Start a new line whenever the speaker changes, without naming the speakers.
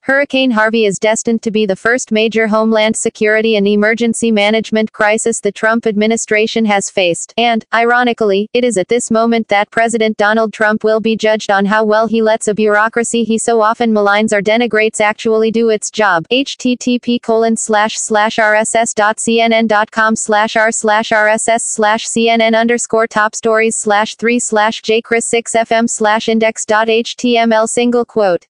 Hurricane Harvey is destined to be the first major homeland security and emergency management crisis the Trump administration has faced, and, ironically, it is at this moment that President Donald Trump will be judged on how well he lets a bureaucracy he so often maligns or denigrates actually do its job. http://rss.cnn.com/r/rss/cnn_top stories/3/jchris6fm/index.html single quote